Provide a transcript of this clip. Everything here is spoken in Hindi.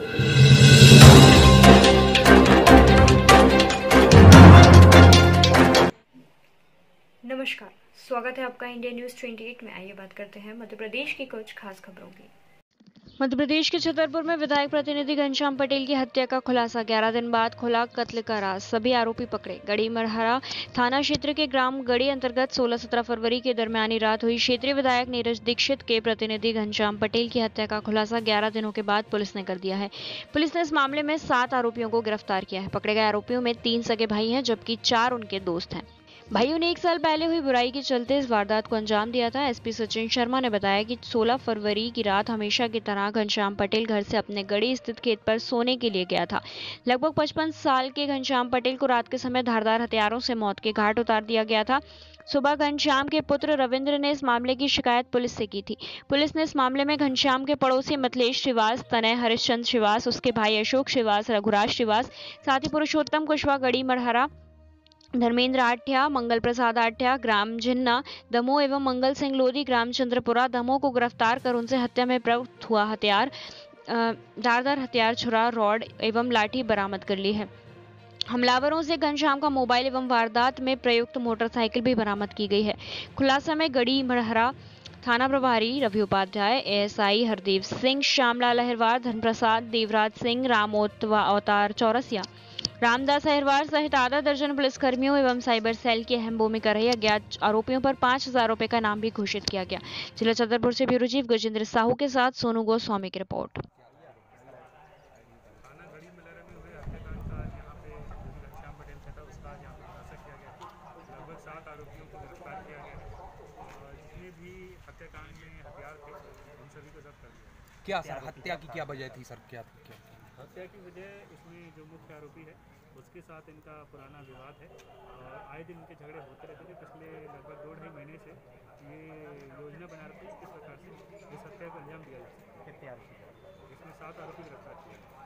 नमस्कार, स्वागत है आपका इंडिया न्यूज़ 28 में। आइए बात करते हैं मध्य प्रदेश की कुछ खास खबरों की। मध्य प्रदेश के छतरपुर में विधायक प्रतिनिधि घनश्याम पटेल की हत्या का खुलासा। 11 दिन बाद खुला कत्ल का राज, सभी आरोपी पकड़े। गढ़ी मरहरा थाना क्षेत्र के ग्राम गढ़ी अंतर्गत 16-17 फरवरी के दरमियानी रात हुई क्षेत्रीय विधायक नीरज दीक्षित के प्रतिनिधि घनश्याम पटेल की हत्या का खुलासा 11 दिनों के बाद पुलिस ने कर दिया है। पुलिस ने इस मामले में 7 आरोपियों को गिरफ्तार किया है। पकड़े गए आरोपियों में 3 सगे भाई हैं, जबकि 4 उनके दोस्त हैं। भाइयों ने 1 साल पहले हुई बुराई के चलते इस वारदात को अंजाम दिया था। एसपी सचिन शर्मा ने बताया कि 16 फरवरी की रात हमेशा की तरह घनश्याम पटेल घर से अपने गढ़ी स्थित खेत पर सोने के लिए गया था। लगभग 55 साल के घनश्याम पटेल को रात के समय धारदार हथियारों से मौत के घाट उतार दिया गया था। सुबह घनश्याम के पुत्र रविंद्र ने इस मामले की शिकायत पुलिस से की थी। पुलिस ने इस मामले में घनश्याम के पड़ोसी मिथिलेश श्रीवास, तनय हरिश्चंद्र श्रीवास, उसके भाई अशोक श्रीवास, रघुराज श्रीवास, साथ ही पुरुषोत्तम कुशवाहा, गढ़ी मरहरा, धर्मेंद्र आठ्या, मंगल प्रसाद आठ्या, ग्राम जिन्ना दमोह एवं मंगल सिंह लोधी, ग्राम चंद्रपुरा दमोह को गिरफ्तार कर उनसे हत्या में प्रयुक्त हुआ हथियार, धारदार हथियार, छुरा, रॉड एवं लाठी बरामद कर ली है। हमलावरों से घनश्याम का मोबाइल एवं वारदात में प्रयुक्त मोटरसाइकिल भी बरामद की गई है। खुलासा में गढ़ी मरहरा थाना प्रभारी रवि उपाध्याय, एएसआई हरदीप सिंह, श्यामलाल अहिरवार, धनप्रसाद, देवराज सिंह, अवतार चौरसिया, रामदास अहिरवार सहित आधा दर्जन पुलिसकर्मियों एवं साइबर सेल की अहम भूमिका रही। अज्ञात आरोपियों पर 5,000 रुपए का इनाम भी घोषित किया गया। जिला छतरपुर से ब्यूरो चीफ गजेंद्र साहू के साथ सोनू गोस्वामी की रिपोर्ट। लगभग 7 आरोपियों को गिरफ्तार किया गया है और जितने भी हत्याकांड में हथियार थे उन सभी को जब्त कर लिया। क्या सर हत्या की क्या वजह थी सर? क्या हत्या की वजह इसमें जो मुख्य आरोपी है उसके साथ इनका पुराना विवाद है और आए दिन इनके झगड़े होते रहते थे। पिछले लगभग 2-2.5 महीने से ये योजना बना रहे थे किस प्रकार से इस हत्या को अंजाम दिया जा सकता है। इसमें 7 आरोपी गिरफ्तार किए।